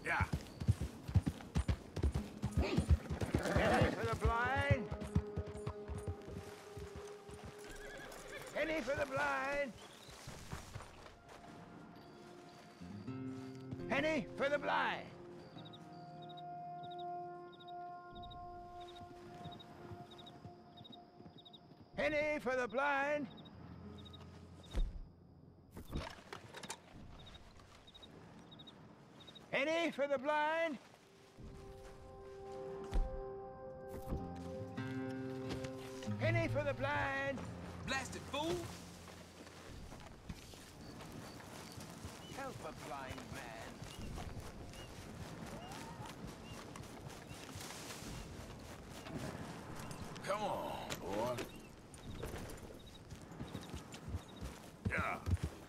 Yeah. Penny for the blind. Penny for the blind. Penny for the blind. Penny for the blind. Penny for the blind. Penny for the blind. Blasted fool! Help a blind man. Come on, boy. Yeah.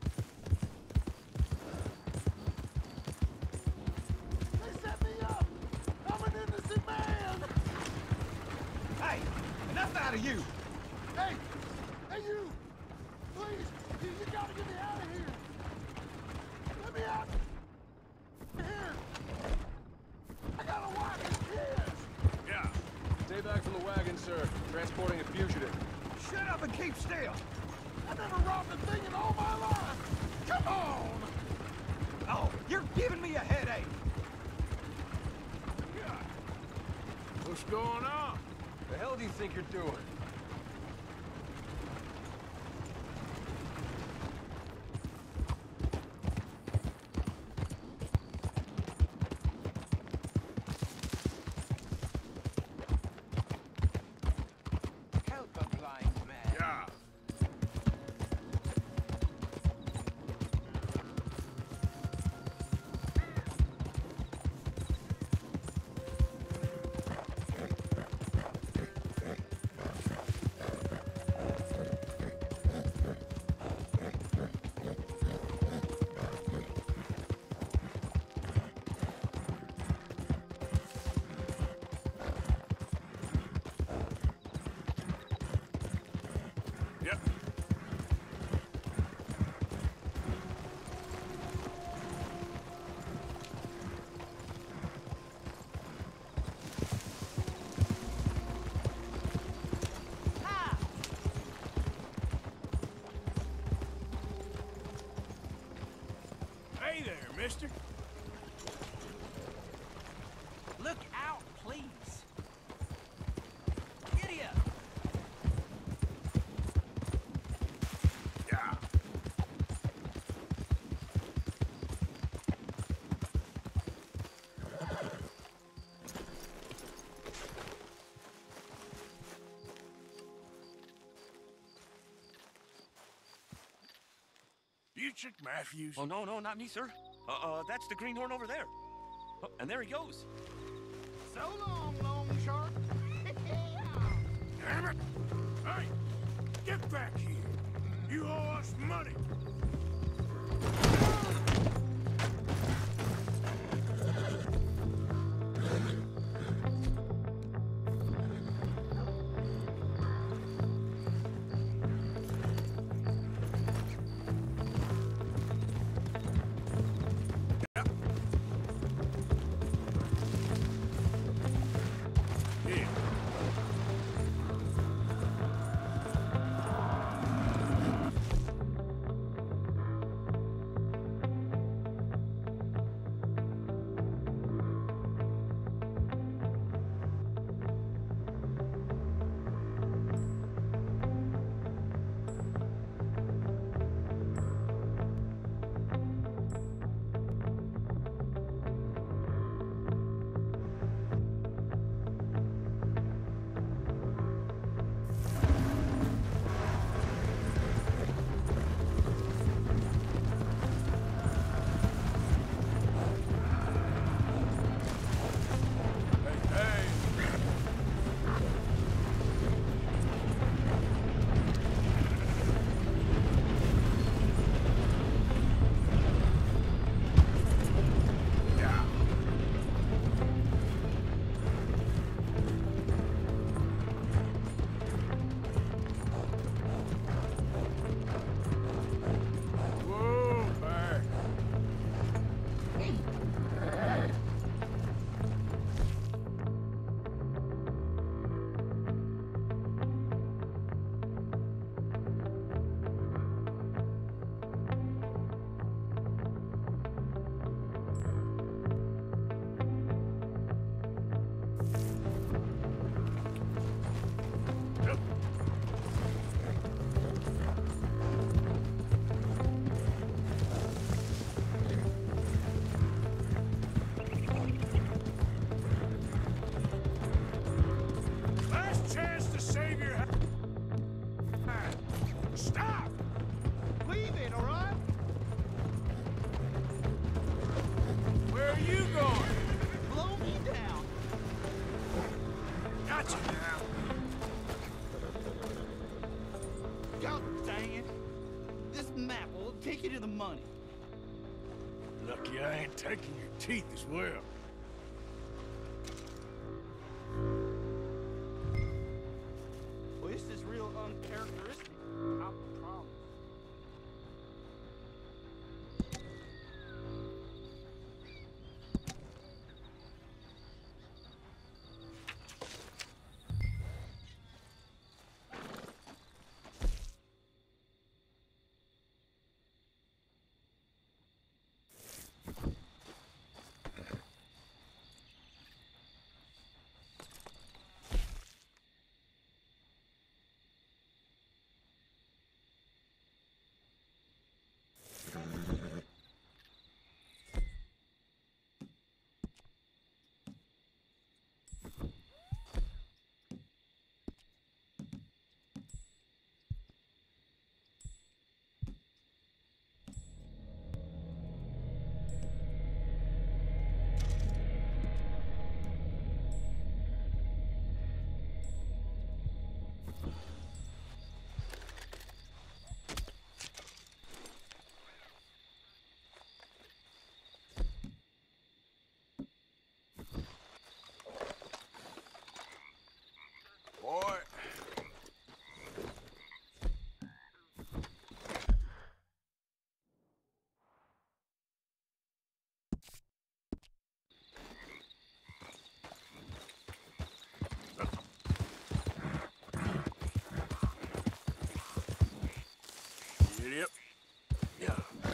They set me up! I'm an innocent man! Hey, enough out of you. Hey! Hey, you! Please! You gotta get me out of here! Let me out! Here! I got a wife and kids! Yeah. Stay back from the wagon, sir. Transporting a fugitive. Shut up and keep still. I never robbed a thing in all my life! Come on! Oh, you're giving me a headache. Yeah. What's going on? The hell do you think you're doing? Help a blind man. Yeah. Yep. Hey there, mister. Look out, please. Giddy up. Yeah. Butrick Matthews. Oh, no, no, not me, sir. That's the greenhorn over there. Oh, and there he goes. So long, long shark! Damn it! Hey, get back here. You owe us money. Here. take you to the money. Lucky I ain't taking your teeth as well. Well, this is real uncharacteristic. I promise. Boy. Yep. Yeah.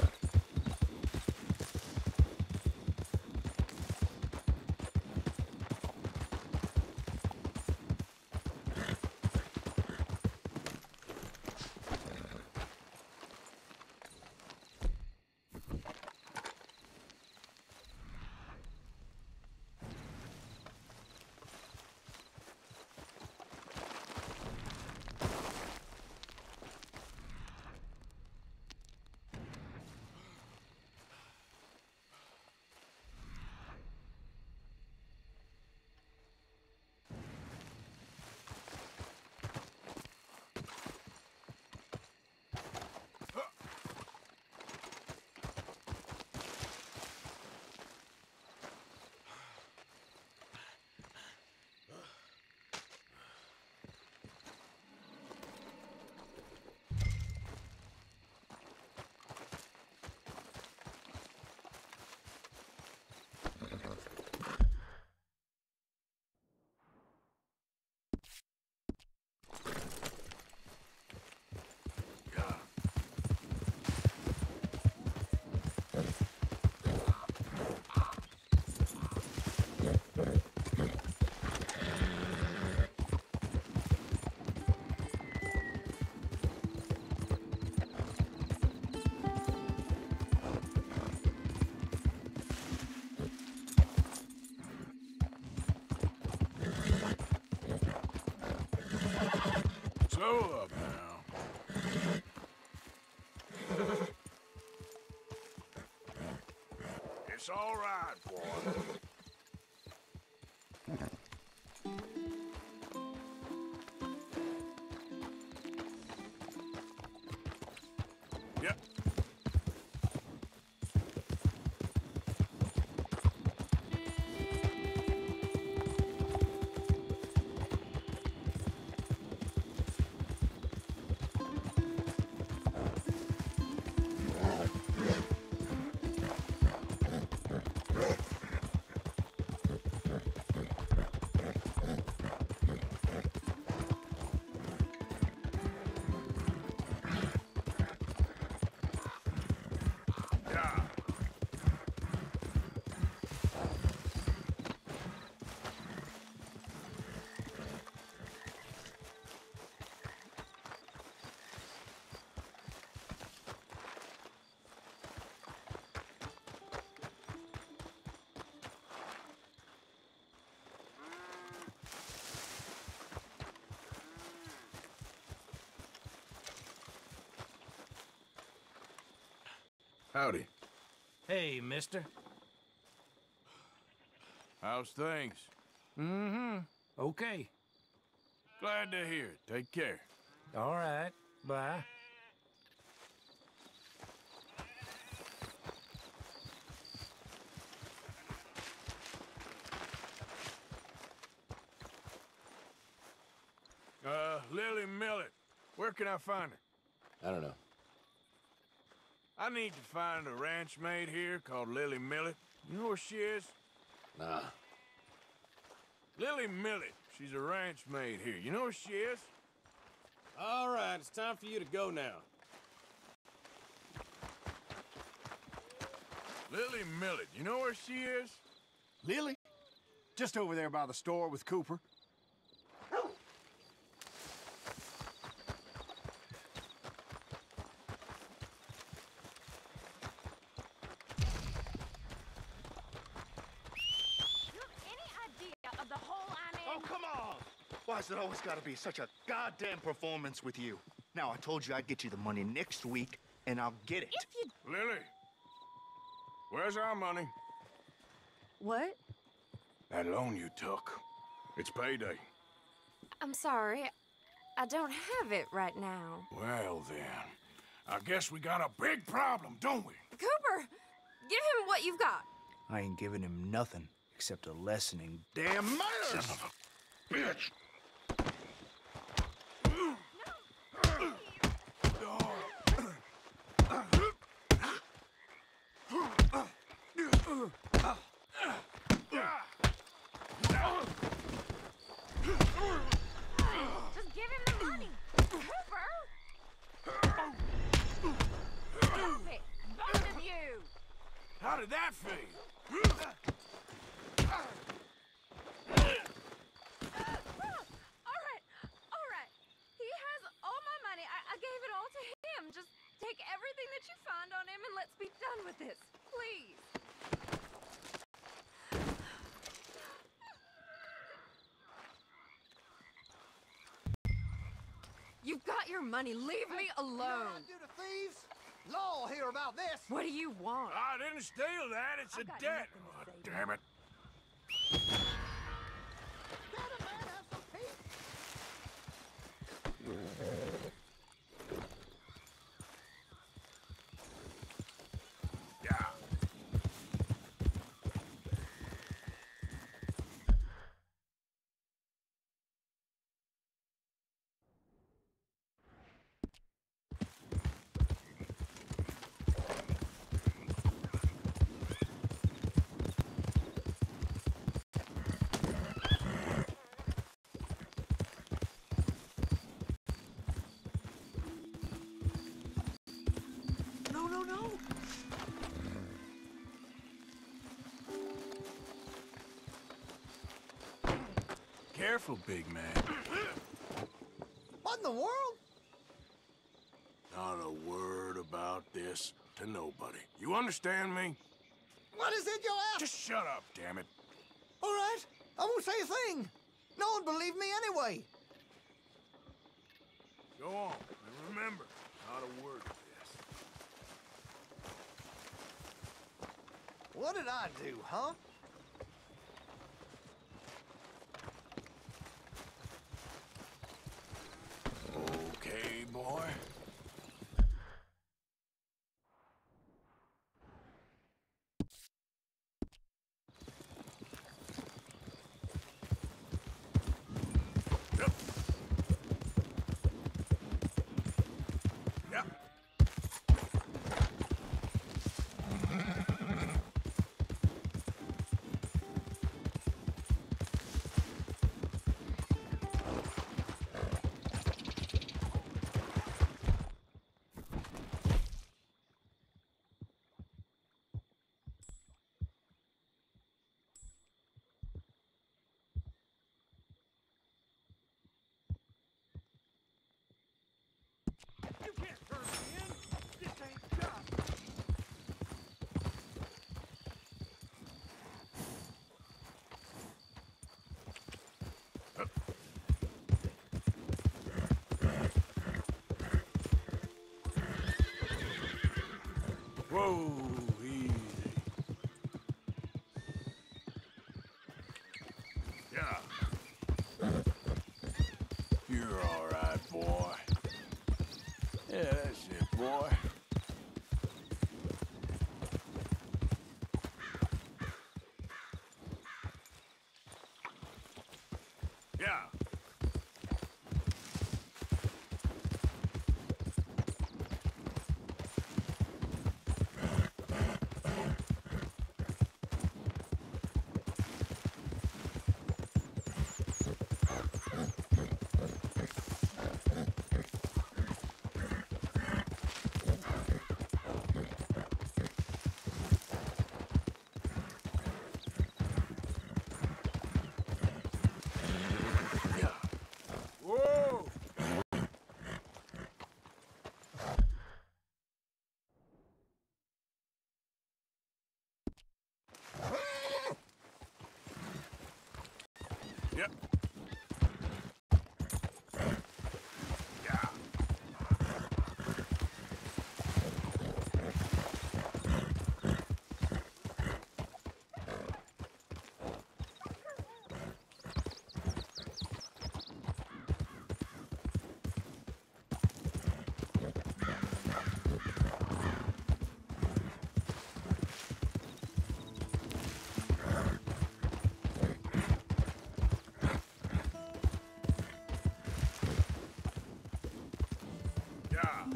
So up now. It's all right, boy. Yep. Howdy. Hey, mister. How's things? Mm-hmm. Okay. Glad to hear it. Take care. All right. Bye. Lily Millet. Where can I find her? I don't know. I need to find a ranch maid here called Lily Millet. You know where she is? Nah. Lily Millet. She's a ranch maid here. You know where she is? All right, it's time for you to go now. Lily Millet. You know where she is? Lily? Just over there by the store with Cooper. You have any idea of the hole I'm in? Oh, come on! Why has it always got to be such a goddamn performance with you? Now, I told you I'd get you the money next week, and I'll get it. If you... Lily. Where's our money? What? That loan you took. It's payday. I'm sorry. I don't have it right now. Well, then. I guess we got a big problem, don't we? Cooper! Give him what you've got. I ain't giving him nothing except a lesson in damn manners! Son of a bitch! Just give him the money. Cooper! Stop it! Both of you! How did that feel? All right. He has all my money. I gave it all to him. Just take everything that you find on him and let's be done with this. Please. You've got your money. Leave me alone. Do to thieves? Law hear about this. What do you want? I didn't steal that. It's a I've got debt. nothing to Oh, say. damn it. Can a man have some peace? Yeah. No. Careful, big man. What in the world? Not a word about this to nobody. You understand me? What is it you're after? Just shut up, damn it. All right. I won't say a thing. No one believed me anyway. Go on. And remember, not a word of this. What did I do, huh? Okay, boy. Yep. Yep. You can't turn me in. This ain't job. Whoa, easy. Yeah. You're all right, boy. Yeah, that's it, boy. Yeah. Yep. Yeah. Yeah.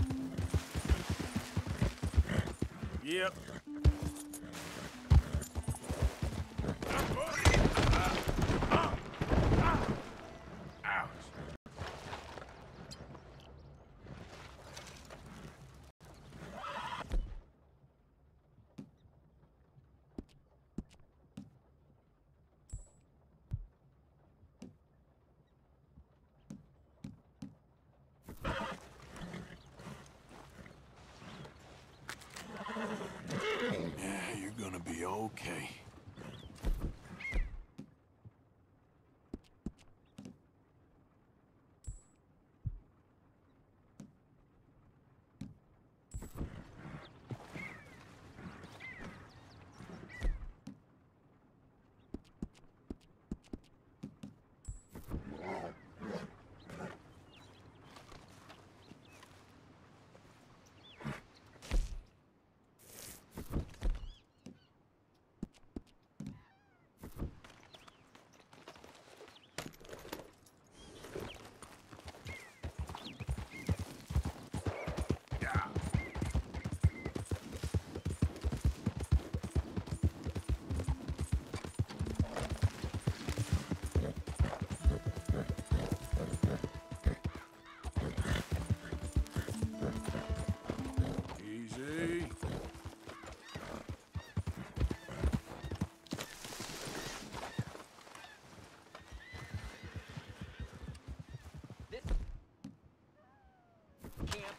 Yep. Ouch. Yeah, you're gonna be okay. Yeah. Easy. This camp.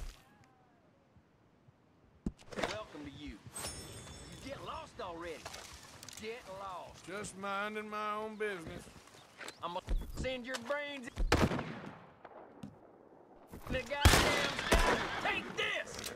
Welcome to you. You get lost already. Get lost. Just minding my own business. I'm gonna send your brains in the goddamn sky. Take this!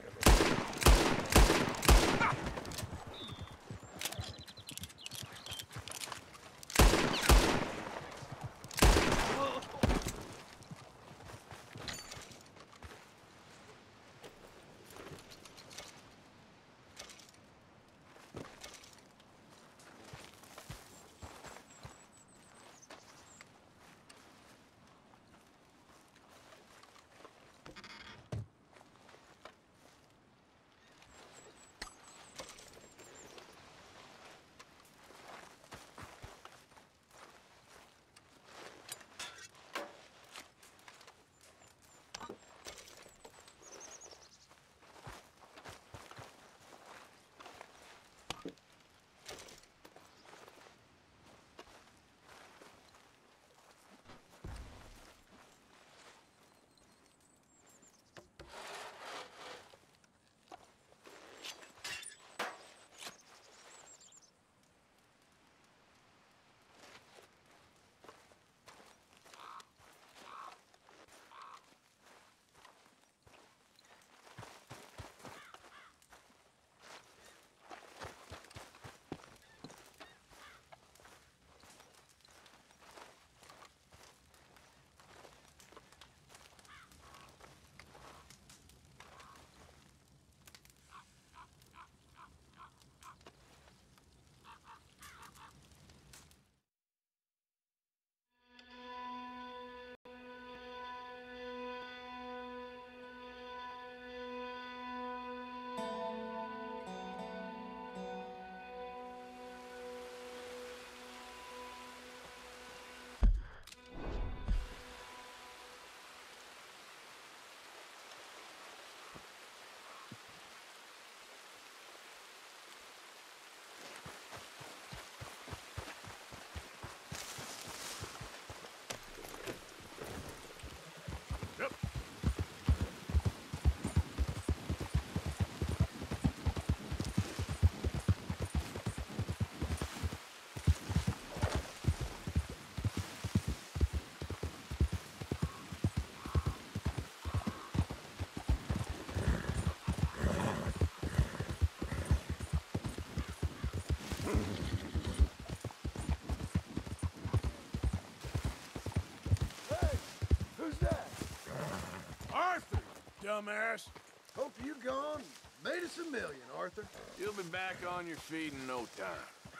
dumbass. Hope you gone made us $1 million, Arthur. You'll be back on your feet in no time.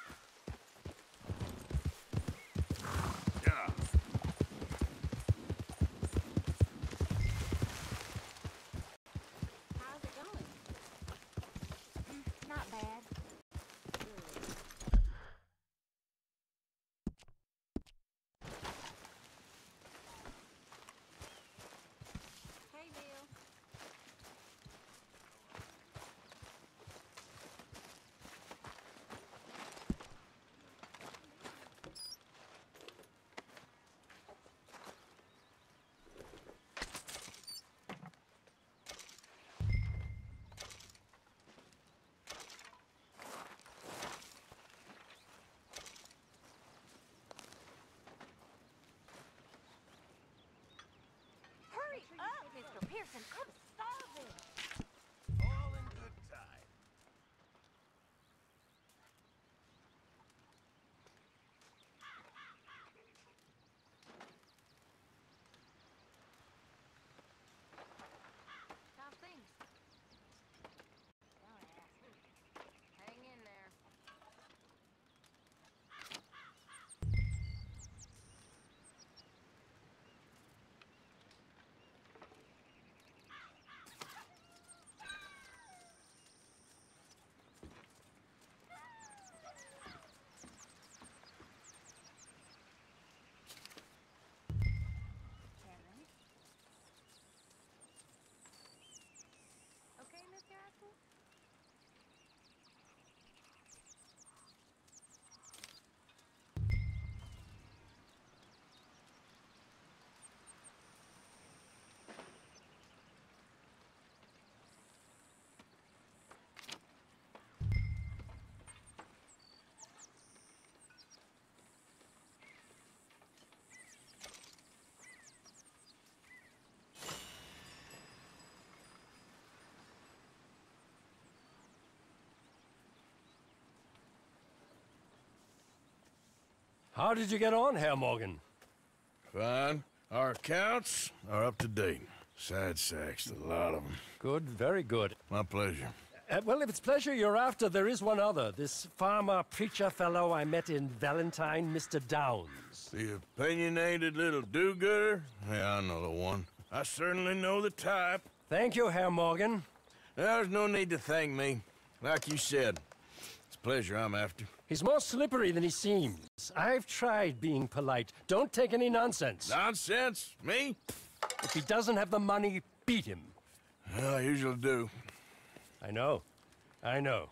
Yeah. How's it going? Not bad. Hey, Bill. Hurry up, Mr. Pearson. I'm starving. All in good time. How's things? Don't ask. Hang in there. Kevin? Okay, Mr. Asshole? How did you get on, Herr Morgan? Fine. Our accounts are up to date. Sad sacks, a lot of them. Good, very good. My pleasure. Well, if it's pleasure you're after, there is one other. This farmer preacher fellow I met in Valentine, Mr. Downs. The opinionated little do-gooder? Yeah, I know the one. I certainly know the type. Thank you, Herr Morgan. There's no need to thank me. Like you said, it's pleasure I'm after. He's more slippery than he seems. I've tried being polite. Don't take any nonsense. Nonsense? Me? If he doesn't have the money, beat him. Well, I usually do. I know. I know.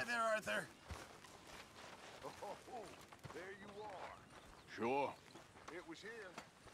there, Arthur. Oh, there you are. Sure. It was here.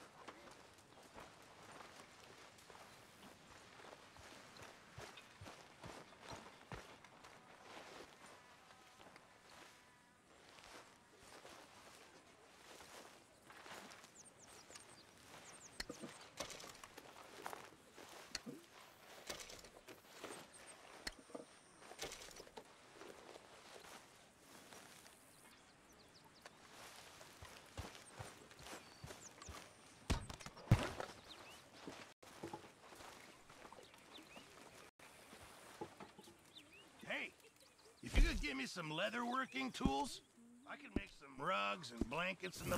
Hey, if you could give me some leatherworking tools, I could make some rugs and blankets and the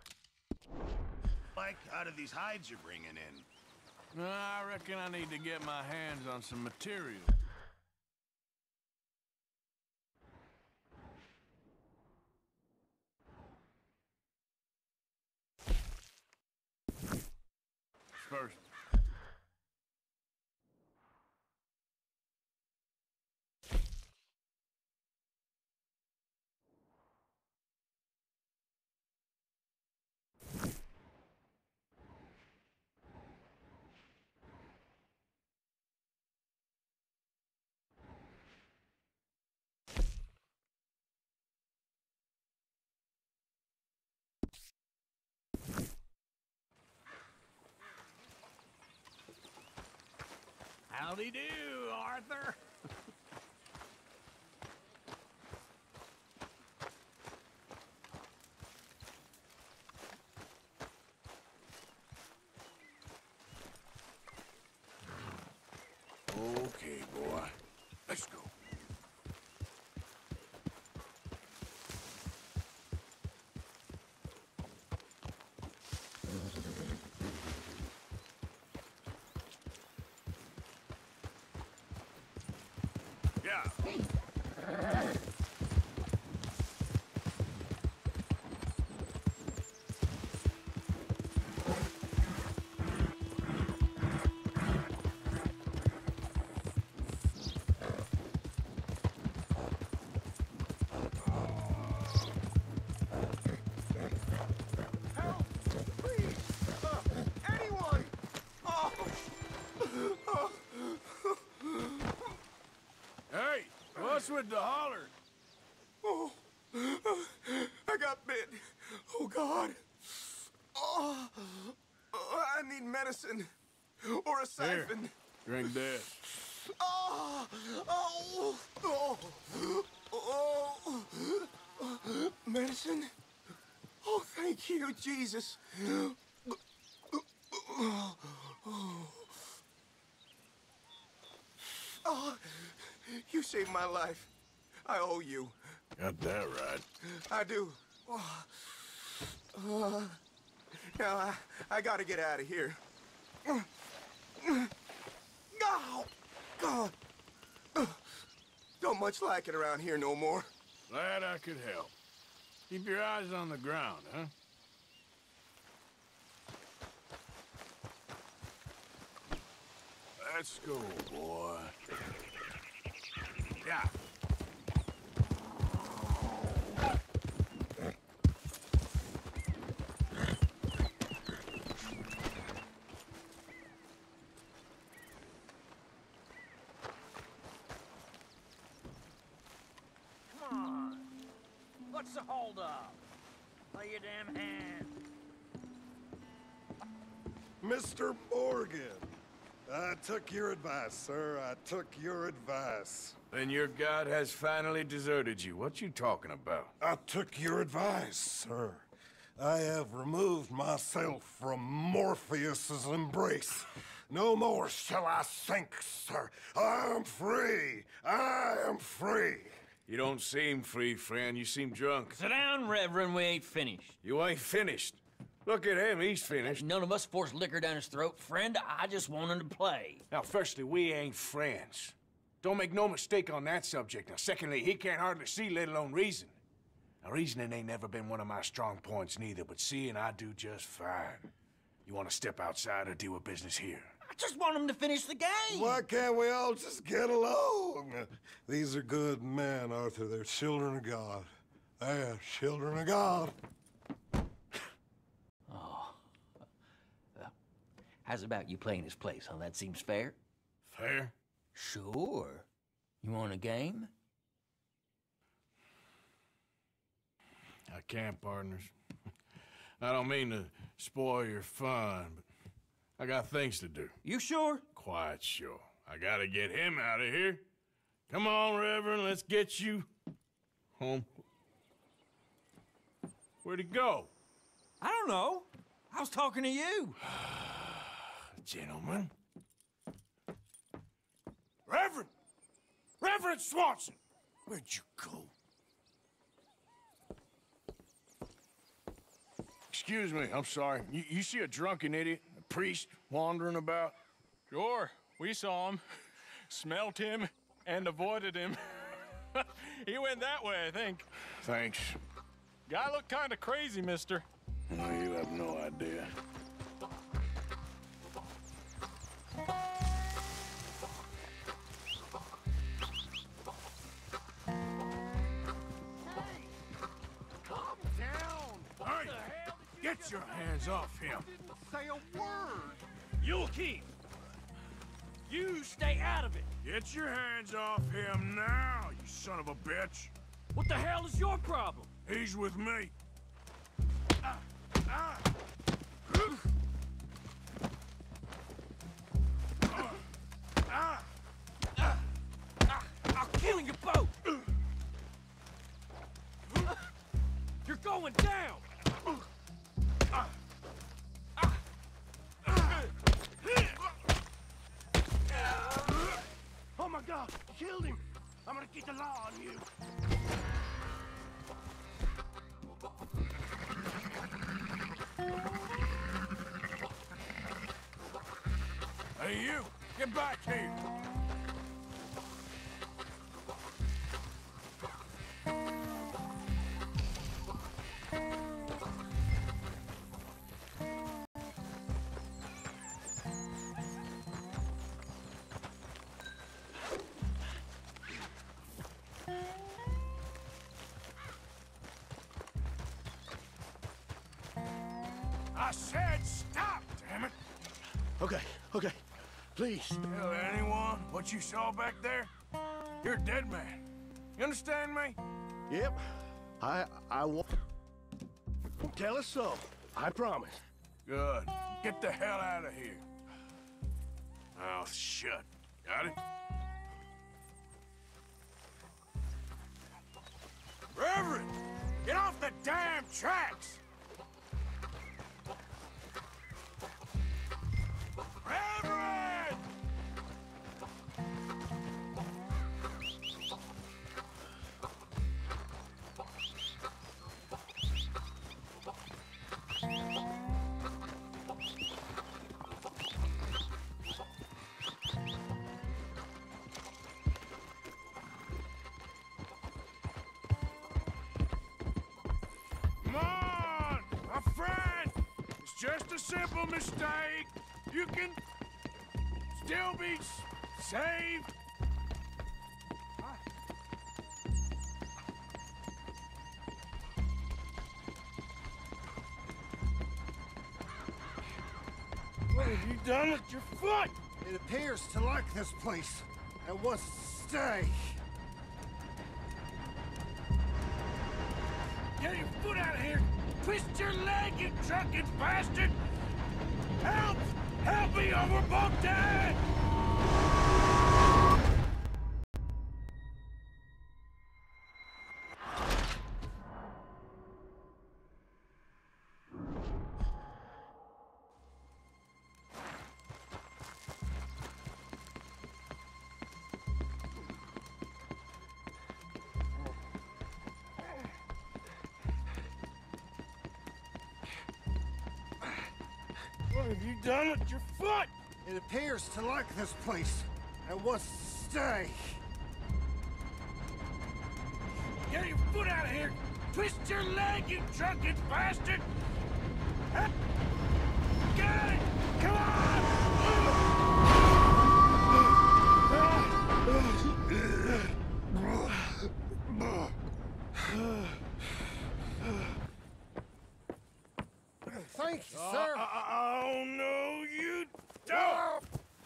like out of these hides you're bringing in. I reckon I need to get my hands on some material. First. Howdy do, Arthur. Okay, boy. Let's go. Yeah. Help! Please! Anyone! Oh! Hey, what's with the holler? Oh! I got bit. Oh, God. Oh! I need medicine. Or a siphon. Drink this. Oh! Oh! Oh! Oh! Medicine? Oh, thank you, Jesus. Oh, you saved my life. I owe you. Got that right. I do. Now, I gotta get out of here. Oh, God. Don't much like it around here no more. Glad I could help. Keep your eyes on the ground, huh? Let's go, boy. Yeah. Come on. What's the holdup? Lay your damn hand. Mr. Morgan, I took your advice, sir. I took your advice. Then your god has finally deserted you. What you talking about? I took your advice, sir. I have removed myself from Morpheus's embrace. No more shall I sink, sir. I am free. I am free. You don't seem free, friend. You seem drunk. Sit down, Reverend. We ain't finished. You ain't finished. Look at him. He's finished. None of us forced liquor down his throat. Friend, I just wanted to play. Now, firstly, we ain't friends. Don't make no mistake on that subject. Now, secondly, he can't hardly see, let alone reason. Now, reasoning ain't never been one of my strong points neither, but seeing I do just fine. You want to step outside or deal with business here? I just want him to finish the game. Why can't we all just get along? These are good men, Arthur. They're children of God. They're children of God. Oh. How's about you playing his place, huh? That seems fair? Fair? Sure. You want a game? I can't, partners. I don't mean to spoil your fun, but I got things to do. You sure? Quite sure. I gotta get him out of here. Come on, Reverend, let's get you home. Where'd he go? I don't know. I was talking to you. Gentlemen. Reverend! Reverend Swanson! Where'd you go? Excuse me, I'm sorry. You see a drunken idiot, a priest, wandering about? Sure, we saw him, smelt him, and avoided him. He went that way, I think. Thanks. Guy looked kind of crazy, mister. No, you have no idea. Hey, get your hands off him. Say a word. You'll keep. You stay out of it. Get your hands off him now, you son of a bitch. What the hell is your problem? He's with me. I'll kill you both. You're going down. Oh my God, you killed him. I'm gonna keep the law on you. Hey, you! Get back here! I said stop, damn it! Okay, okay. Please. Tell anyone what you saw back there? You're a dead man. You understand me? Yep. I won't tell us so. I promise. Good. Get the hell out of here. Mouth shut. Got it? Reverend! Get off the damn tracks! Reverend! Come on, my friend! It's just a simple mistake. You can still be saved. What have you done with your foot? It appears to like this place and wants to stay. Get your foot out of here! Twist your leg, you drunken bastard! Help! Help me, or we're both dead! What have you done with your foot? It appears to like this place and wants to stay. Get your foot out of here! Twist your leg, you drunken bastard! get it! Come on! Thank you, sir. Oh, no, you don't!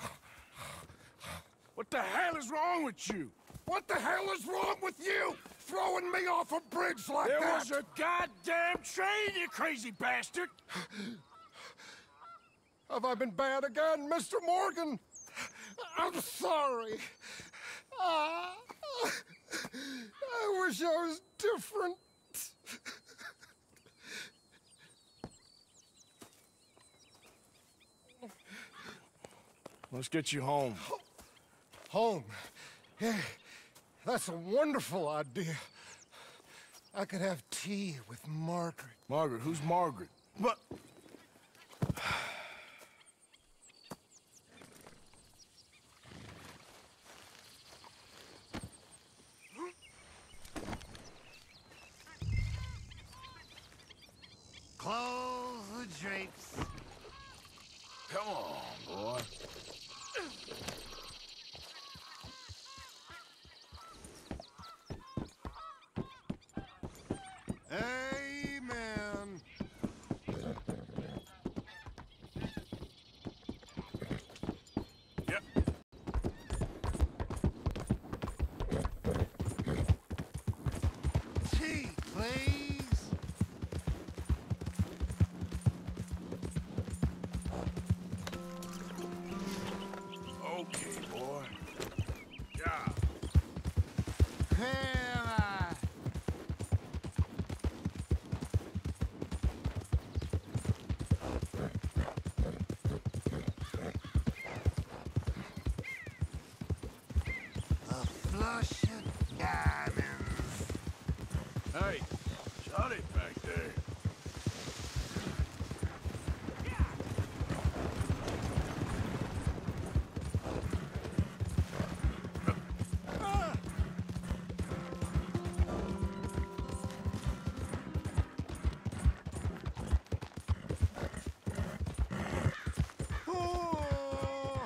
What the hell is wrong with you? What the hell is wrong with you? Throwing me off a bridge like There that? was a goddamn train, you crazy bastard! Have I been bad again, Mr. Morgan? I'm sorry. I wish I was different. Let's get you home. Home? Yeah, that's a wonderful idea. I could have tea with Margaret. Margaret? Who's Margaret? What? Close the drapes. Come on, boy. Amen. Yep. Tea, please. Okay, boy. Yeah. Hannah. A flush of diamonds. Hey, shut it back there. Oh.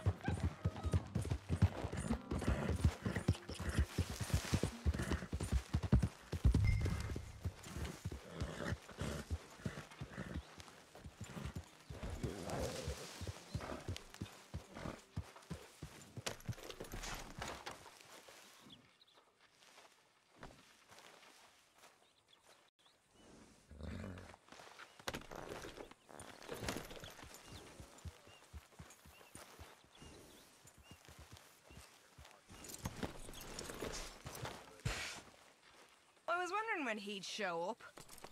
I was wondering when he'd show up.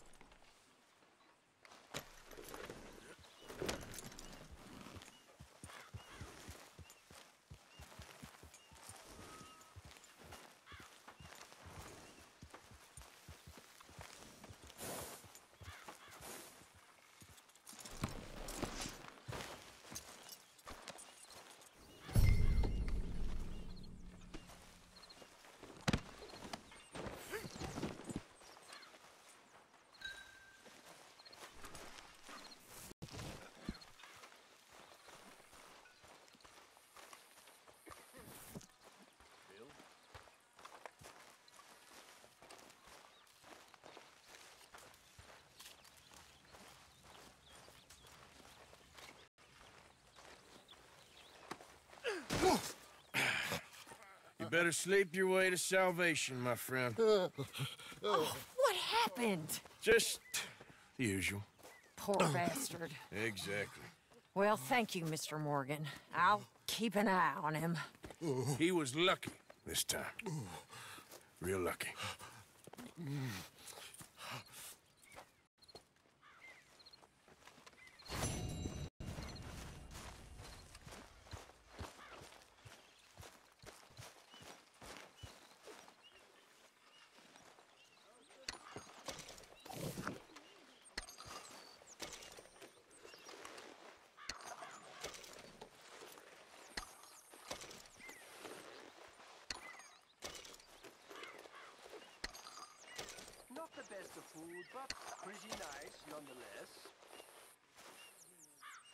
You better sleep your way to salvation, my friend. Oh, what happened? Just the usual. Poor bastard. Exactly. Well, thank you, Mr. Morgan. I'll keep an eye on him. He was lucky this time. Real lucky. Not the best of food, but pretty nice nonetheless.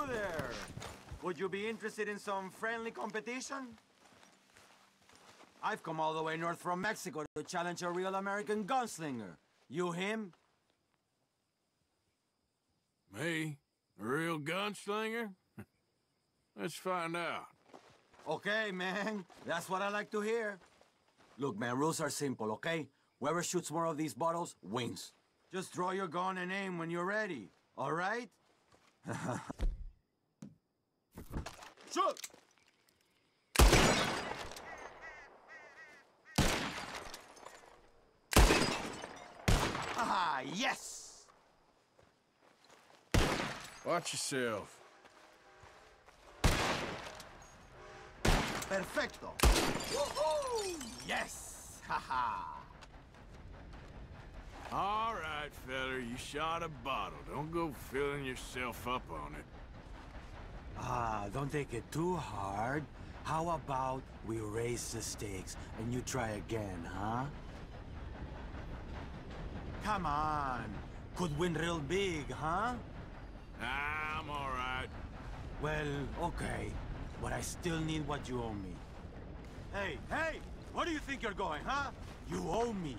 there. Would you be interested in some friendly competition? I've come all the way north from Mexico to challenge a real American gunslinger. You him? Me? A real gunslinger? Let's find out. Okay, man. That's what I like to hear. Look, man, rules are simple, okay? Whoever shoots more of these bottles wins. Just draw your gun and aim when you're ready, all right? Shoot! Ah, yes! Watch yourself. Perfecto! Woohoo! Yes! Haha! All right, fella, you shot a bottle. Don't go filling yourself up on it. Ah, don't take it too hard. How about we raise the stakes and you try again, huh? Come on. Could win real big, huh? I'm all right. Well, okay. But I still need what you owe me. Hey, hey! Where do you think you're going, huh? You owe me.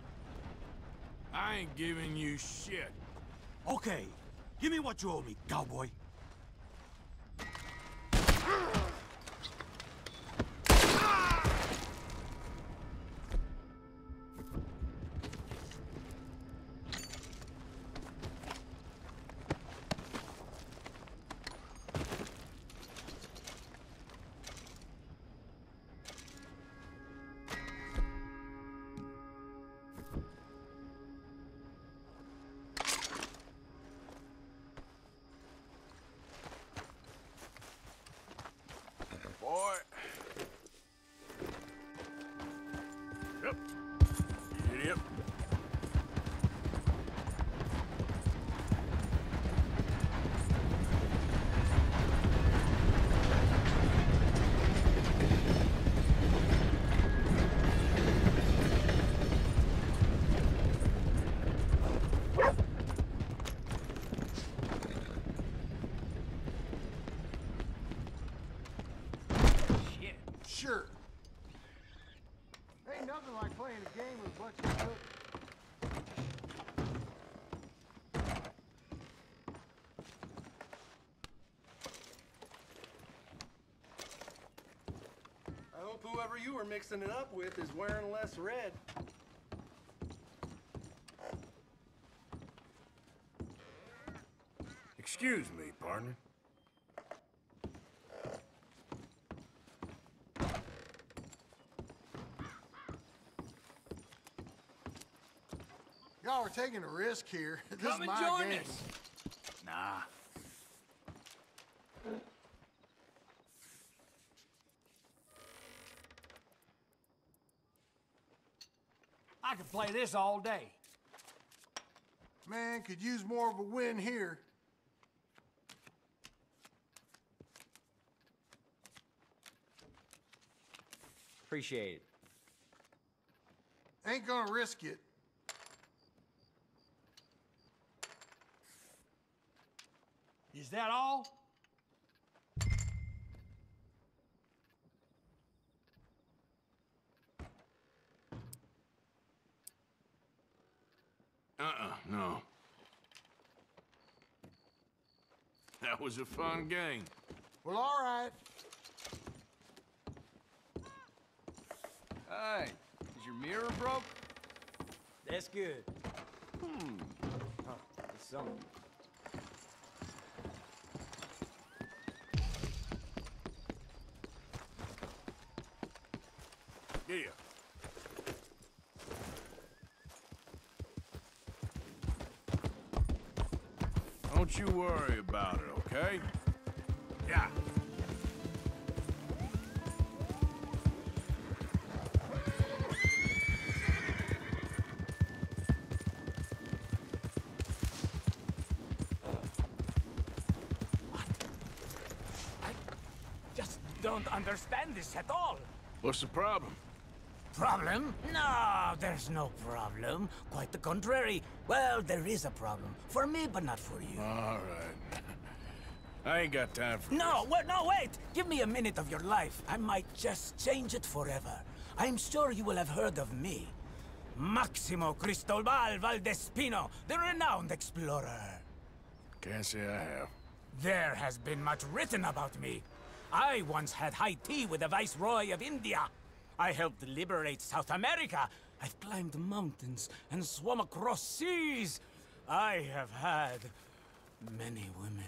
I ain't giving you shit. Okay. Give me what you owe me, cowboy. Boy. Yep. Yep. Sure. Ain't nothing like playing a game with a bunch of cook. I hope whoever you were mixing it up with is wearing less red. Excuse me, partner. Y'all are taking a risk here. This Come is and my join game. us. Nah. I could play this all day. Man, could use more of a win here. Appreciate it. Ain't gonna risk it. Is that all? No. That was a fun game. Well, all right. Hey, is your mirror broke? That's good. Huh, it's something. Yeah. Don't you worry about it, okay? Yeah. Just don't understand this at all. What's the problem? Problem? No, there's no problem. Quite the contrary. Well, there is a problem. For me, but not for you. All right. I ain't got time for No, wait! Give me a minute of your life. I might just change it forever. I'm sure you will have heard of me. Maximo Cristobal Valdespino, the renowned explorer. Can't say I have. There has been much written about me. I once had high tea with the Viceroy of India. I helped liberate South America. I've climbed mountains and swum across seas. I have had many women.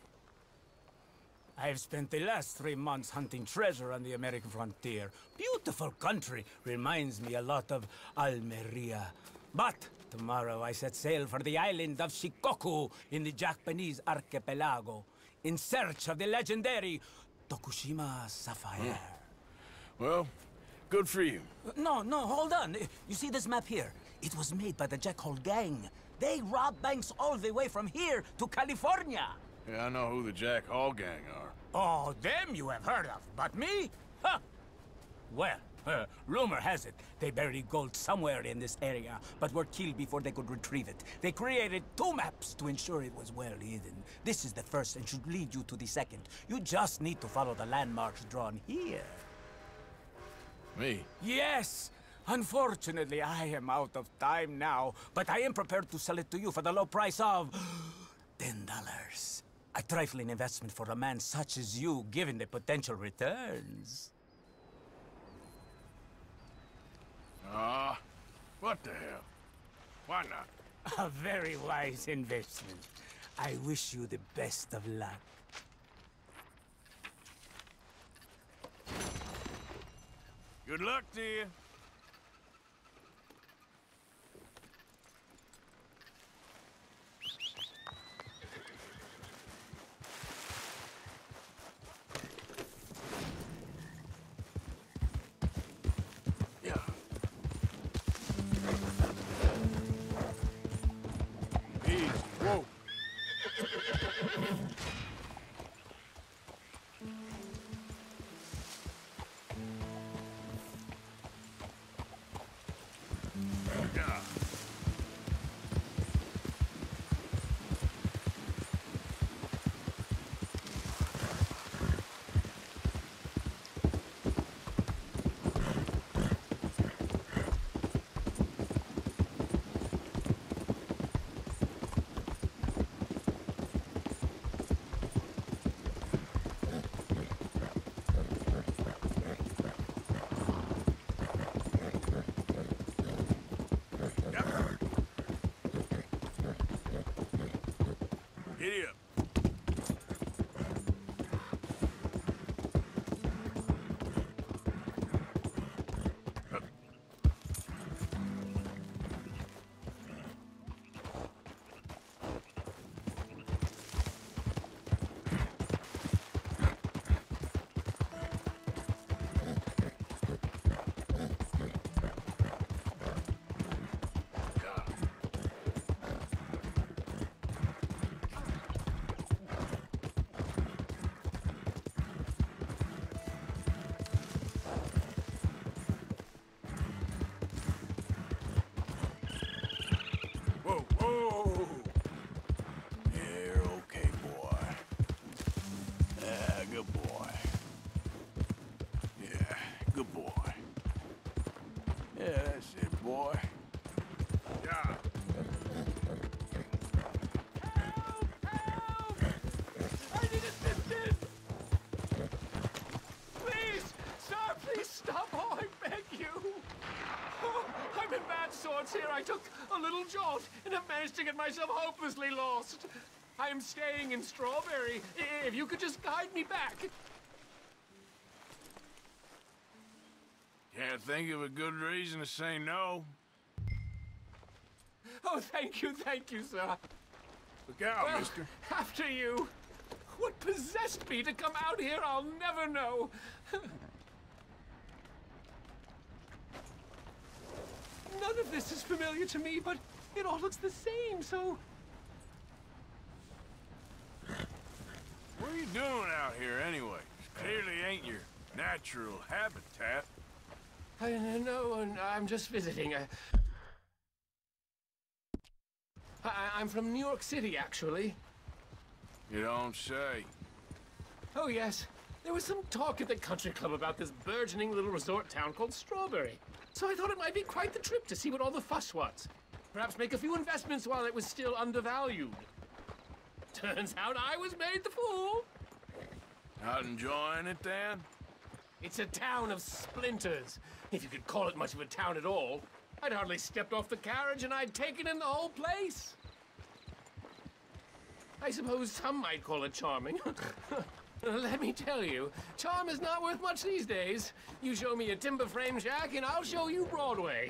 I've spent the last 3 months hunting treasure on the American frontier. Beautiful country. Reminds me a lot of Almeria. But tomorrow I set sail for the island of Shikoku in the Japanese archipelago in search of the legendary Tokushima Sapphire. Well, good for you. No, hold on. You see this map here? It was made by the Jack Hole gang. They rob banks all the way from here to California. Yeah, I know who the Jack Hall gang are. Oh, them you have heard of, but me? Huh. Well, rumor has it they buried gold somewhere in this area, but were killed before they could retrieve it. They created 2 maps to ensure it was well hidden. This is the first and should lead you to the second. You just need to follow the landmarks drawn here. Me? Yes! Unfortunately, I am out of time now, but I am prepared to sell it to you for the low price of $10. A trifling investment for a man such as you, given the potential returns. What the hell? Why not? A very wise investment. I wish you the best of luck. Good luck to you. Whoa. Giddy up. Here I took a little jolt and have managed to get myself hopelessly lost. I am staying in Strawberry. If you could just guide me back. Can't think of a good reason to say no. Oh, thank you, sir. Look out, Well, mister. After you. What possessed me to come out here, I'll never know. None of this is familiar to me, but it all looks the same, so... What are you doing out here anyway? Clearly ain't your natural habitat. No, I'm just visiting. I'm from New York City, actually. You don't say. Oh, yes. There was some talk at the country club about this burgeoning little resort town called Strawberry. So I thought it might be quite the trip to see what all the fuss was. Perhaps make a few investments while it was still undervalued. Turns out I was made the fool. Not enjoying it, Dan? It's a town of splinters, if you could call it much of a town at all. I'd hardly stepped off the carriage and I'd taken in the whole place. I suppose some might call it charming. Let me tell you, charm is not worth much these days. You show me a timber frame shack and I'll show you Broadway.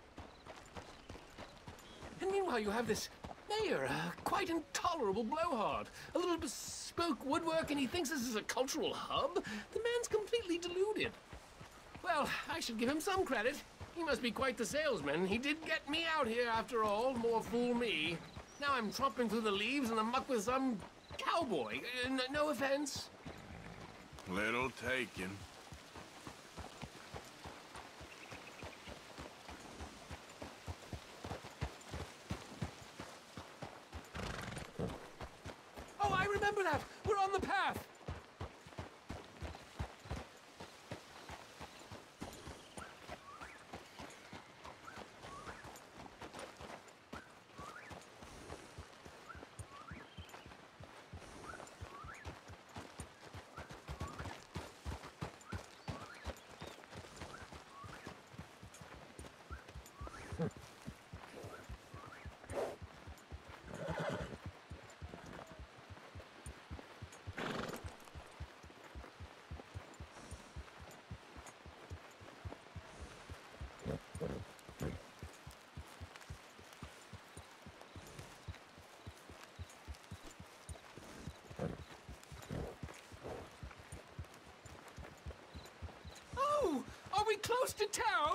And meanwhile, you have this mayor, a quite intolerable blowhard. A little bespoke woodwork, and he thinks this is a cultural hub? The man's completely deluded. Well, I should give him some credit. He must be quite the salesman. He did get me out here, after all. More fool me. Now I'm tromping through the leaves in the muck with some cowboy. No offense. Little taken. Oh, I remember that. We're on the path. Oh, are we close to town?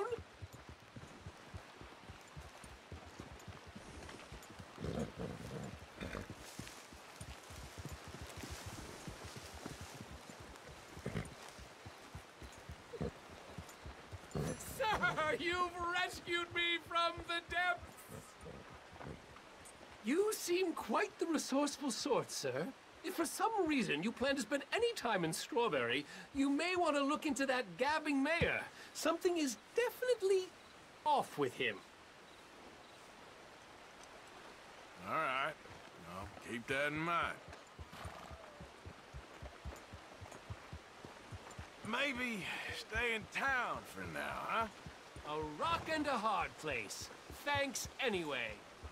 Sir, you've rescued me from the depths! You seem quite the resourceful sort, sir. If for some reason you plan to spend any time in Strawberry, you may want to look into that gabbing mayor. Something is definitely off with him. All right. I'll keep that in mind. Maybe stay in town for now, huh? A rock and a hard place. Thanks anyway.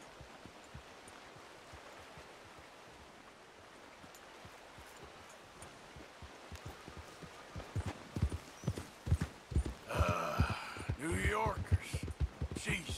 New Yorkers. Jesus.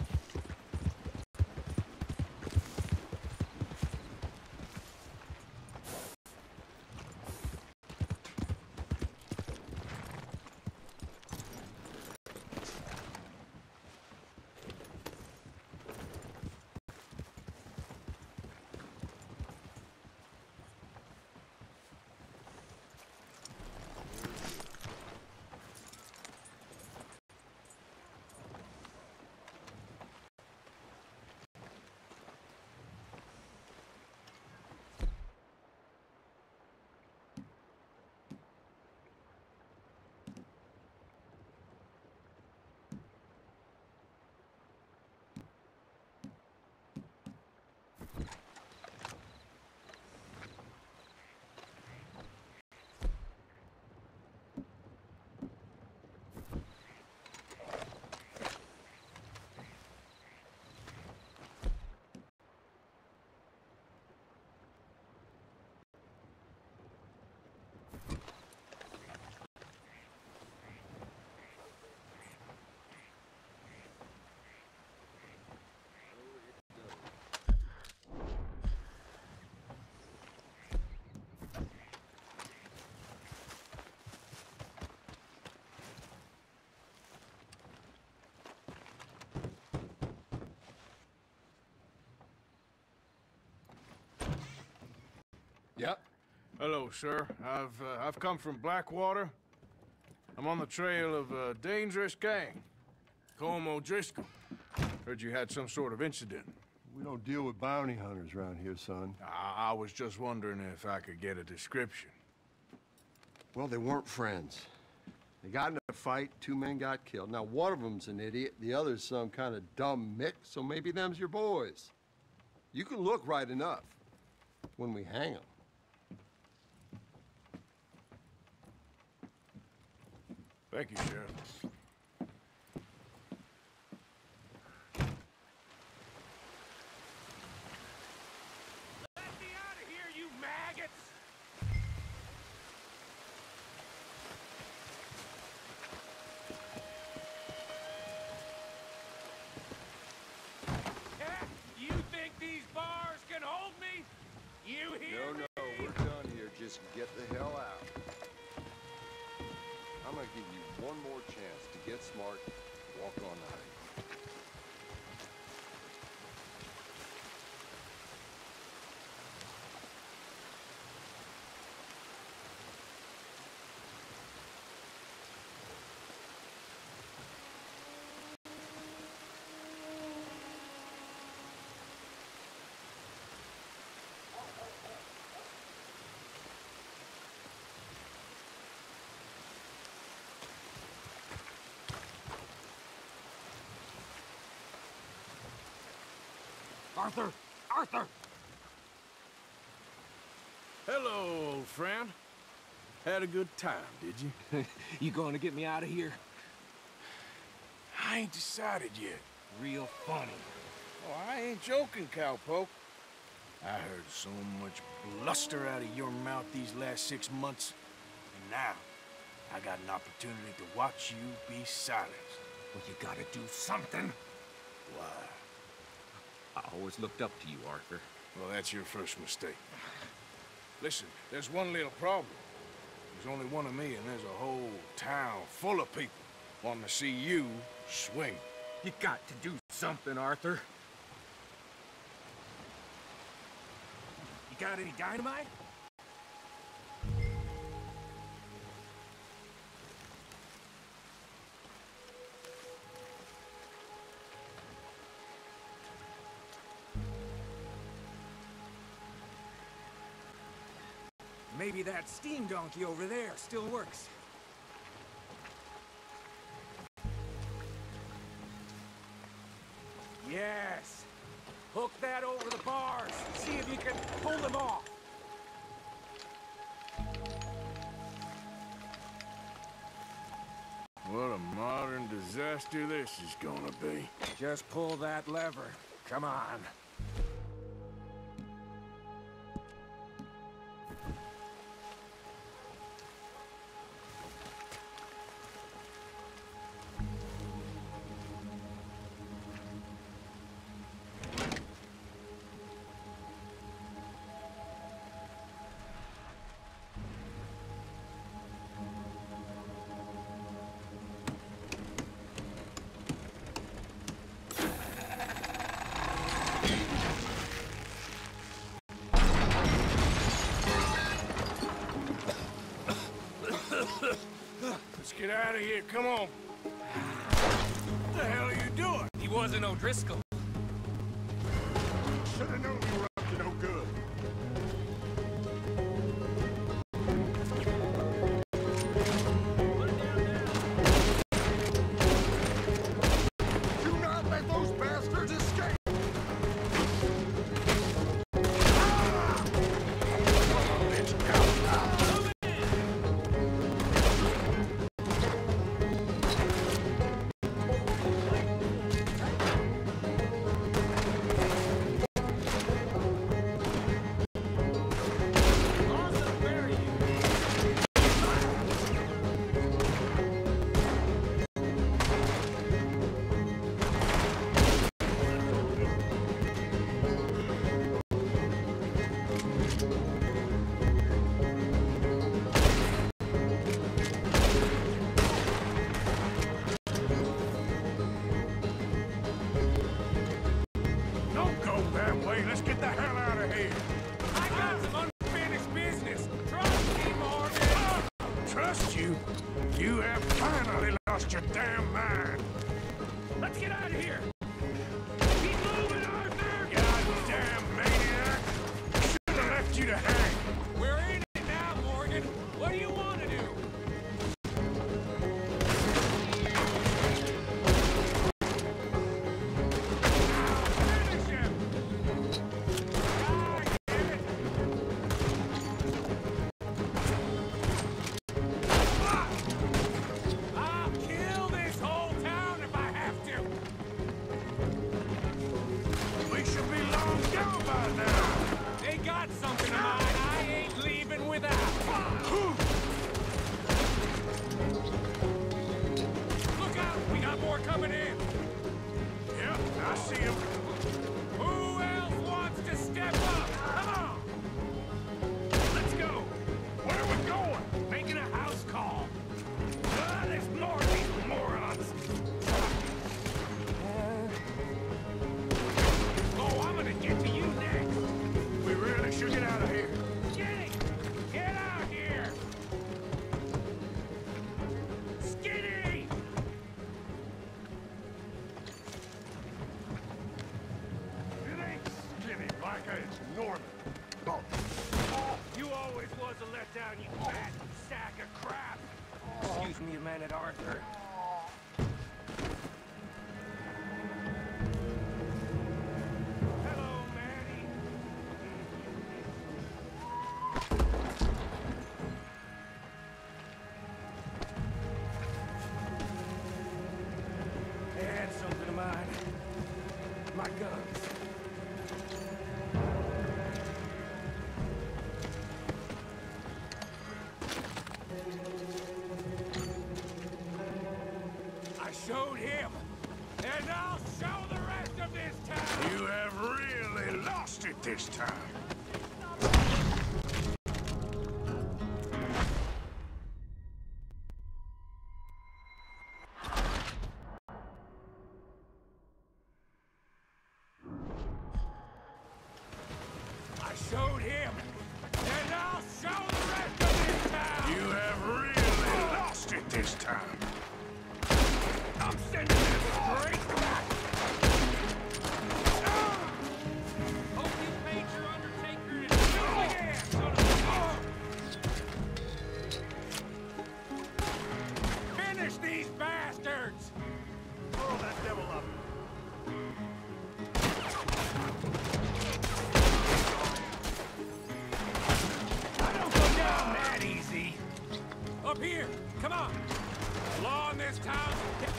Yep. Hello, sir. I've come from Blackwater. I'm on the trail of a dangerous gang. Colm O'Driscoll. Heard you had some sort of incident. We don't deal with bounty hunters around here, son. I was just wondering if I could get a description. Well, they weren't friends. They got in a fight, 2 men got killed. Now, one of them's an idiot, the other's some kind of dumb mick, so maybe them's your boys. You can look right enough when we hang them. Thank you, Sheriff. Let me out of here, you maggots! You think these bars can hold me? You hear me? No, we're done here. Just get the hell out. I'm gonna give you one more chance to get smart, walk on out of here. Arthur! Arthur! Hello, old friend. Had a good time, did you? You going to get me out of here? I ain't decided yet. Real funny. Oh, I ain't joking, cowpoke. I heard so much bluster out of your mouth these last 6 months. And now, I got an opportunity to watch you be silenced. Well, you gotta do something. Why? I always looked up to you, Arthur. Well, that's your first mistake. Listen, there's one little problem. There's only one of me, and there's a whole town full of people wanting to see you swing. You got to do something, Arthur. You got any dynamite? Maybe that steam donkey over there still works. Yes! Hook that over the bars. See if you can pull them off. What a modern disaster this is gonna be. Just pull that lever. Come on. Let's get out of here, come on. What the hell are you doing? He wasn't O'Driscoll. Should have known you were up to no good. Do not let those bastards escape! Don't go that way, let's get the hell out of here. I got some unfinished business. Trust me, Morgan. Trust you? You have finally lost your damn mind. Let's get out of here. Keep moving, Arthur! Goddamn maniac! Should have left you to hang. We're in it now, Morgan. What do you want to do? that down, you fat sack of crap! Excuse me a minute, Arthur. Hello, Maddie. They had something of mine. My guns. I showed him, and I'll show the rest of this town! You have really lost it this time. I showed him, and I'll show the rest of this town! You have really lost it this time. I'm sending this straight back! Hope you paid your undertaker and do it again, son of a... Finish these bastards! Pull that devil up. I don't go down that easy! Up here! Come on! The law in this town...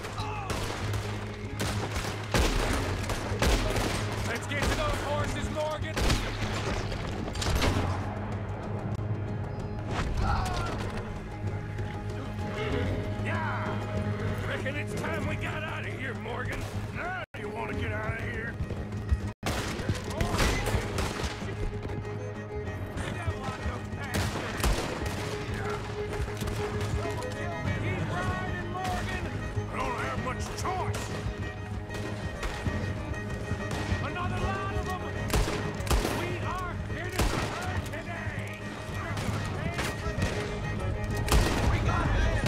Let's get to those horses, Morgan! Yeah! Reckon it's time we got out of here, Morgan. Now you want to get out of here? Keep riding, Morgan! I don't have much choice. Another lot of them! We are here to herd today! We got it!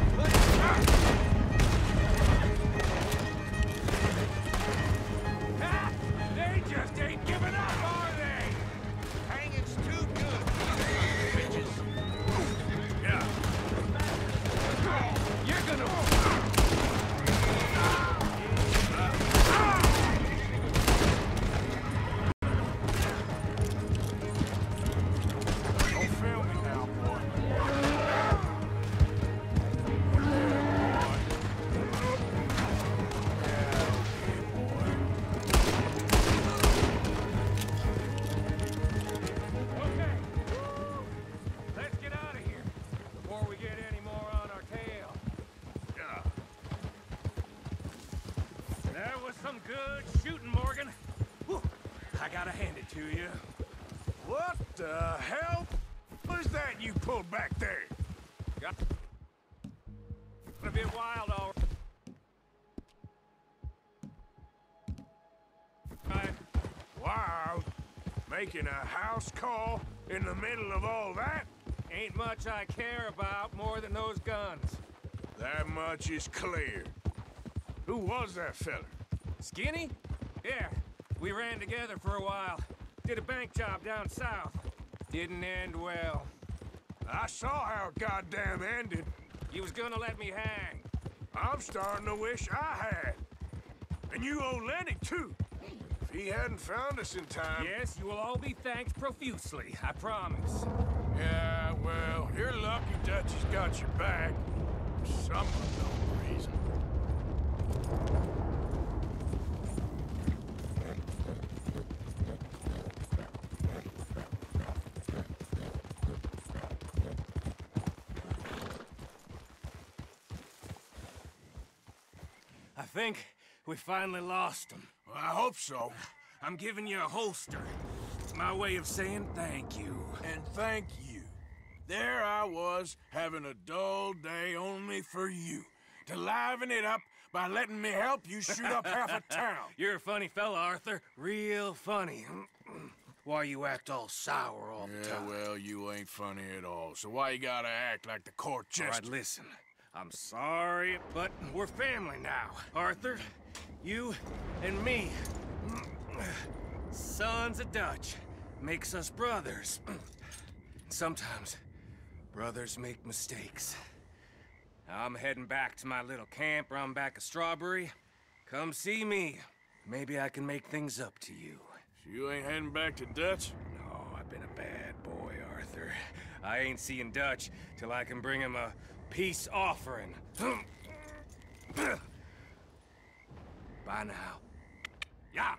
Ah, they just ain't giving up, are they? Hanging's too good. Bitches. Yeah. You're gonna... Don't fail me now, boy. Okay. Let's get out of here before we get any more on our tail. Yeah. That was some good shooting, Morgan. Whew. I gotta hand it to you. What the hell was that you pulled back there? Got a bit wild, all right. Wow. Making a house call in the middle of all that? Ain't much I care about more than those guns. That much is clear. Who was that feller? Skinny? Yeah, we ran together for a while. Did a bank job down south. Didn't end well. I saw how it goddamn ended. He was gonna let me hang. I'm starting to wish I had. And you owe Lenny, too. If he hadn't found us in time... Yes, you will all be thanked profusely, I promise. Yeah, well, you're lucky Dutchie's got your back. For some unknown reason. I think we finally lost him. Well, I hope so. I'm giving you a holster. It's my way of saying thank you. And thank you. There I was, having a dull day only for you. To liven it up by letting me help you shoot up half a town. You're a funny fella, Arthur. Real funny. Why you act all sour all the time? Yeah, well, you ain't funny at all. So why you gotta act like the court jester? All right, listen. I'm sorry, but we're family now. Arthur, you and me. Sons of Dutch. Makes us brothers. Sometimes Brothers make mistakes. I'm heading back to my little camp around back of Strawberry. Come see me. Maybe I can make things up to you. So you ain't heading back to Dutch? No, I've been a bad boy, Arthur. I ain't seeing Dutch till I can bring him a peace offering. Bye now. Yeah.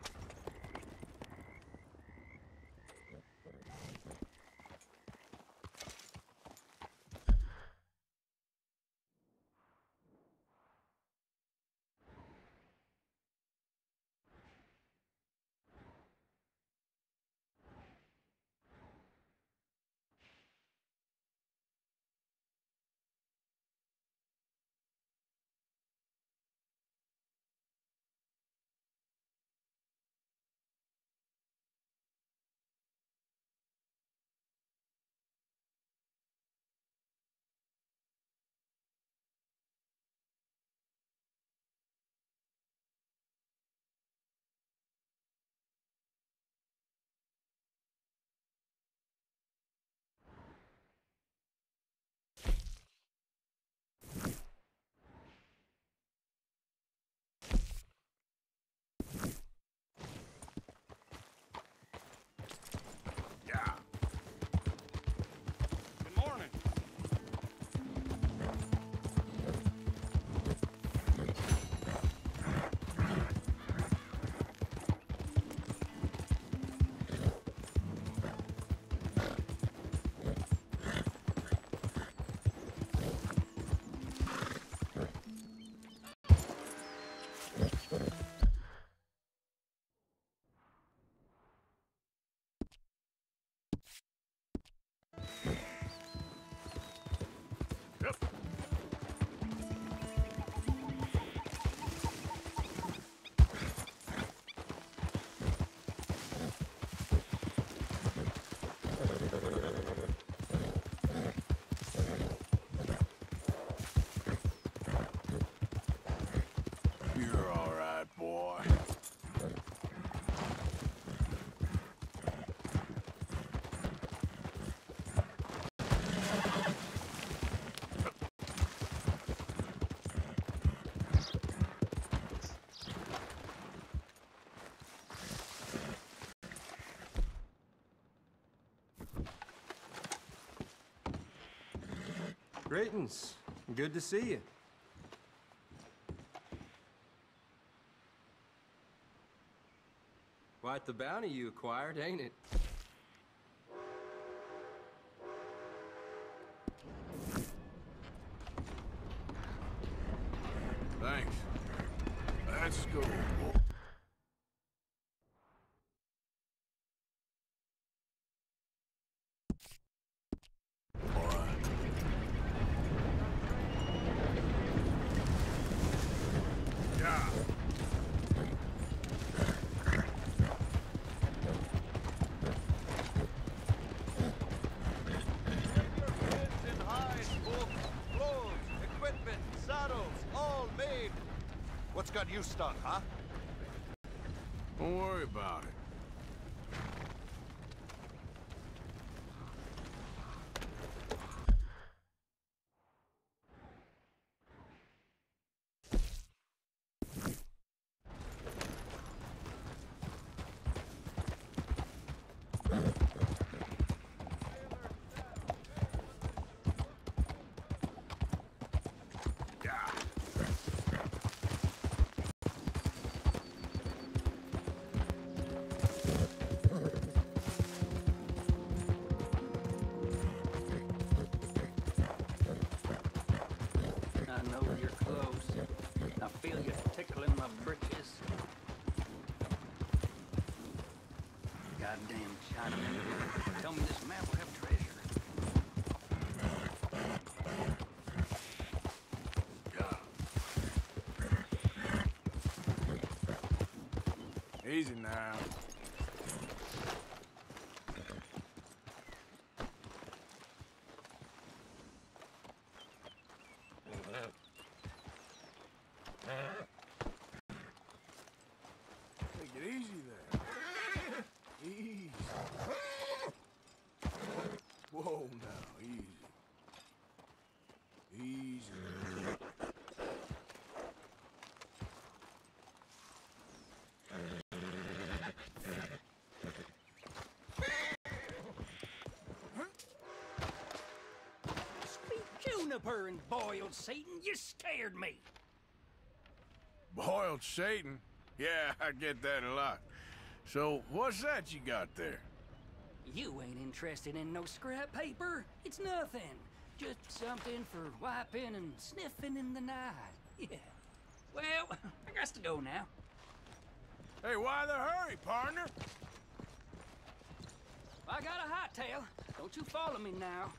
You're all right, boy. Greetings. Good to see you. Quite the bounty you acquired, ain't it? Thanks. Let's go. What's got you stuck, huh? Don't worry about it. Goddamn Chinaman. Tell me this map will have treasure. Easy now. Take it easy there. Easy. Whoa now, easy. juniper and boiled Satan. You scared me. Boiled Satan? Yeah, I get that a lot. So, what's that you got there? You ain't interested in no scrap paper. It's nothing. Just something for wiping and sniffing in the night. Yeah. Well, I got to go now. Hey, why the hurry, partner? I got a hot tail. Don't you follow me now.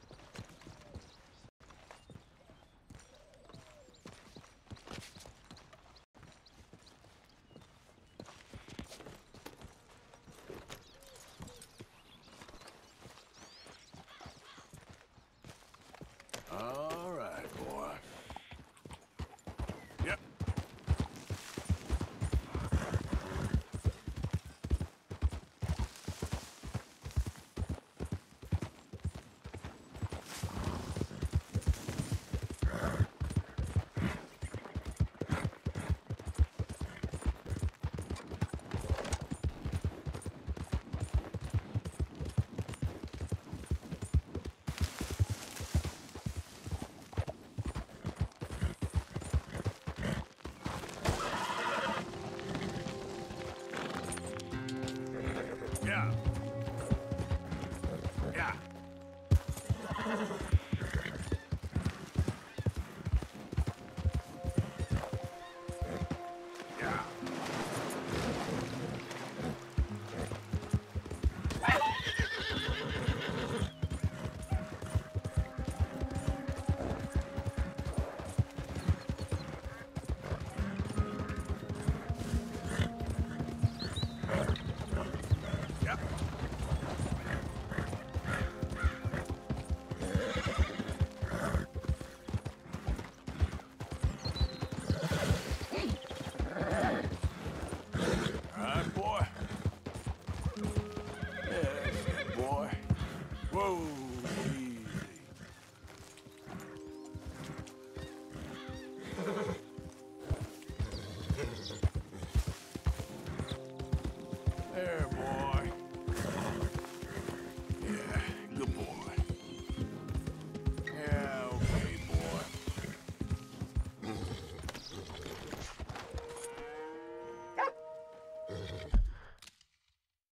All right, boy. Yep. Yeah. Yeah. Yeah. All right, boy. Yeah, that's it, boy. Whoa.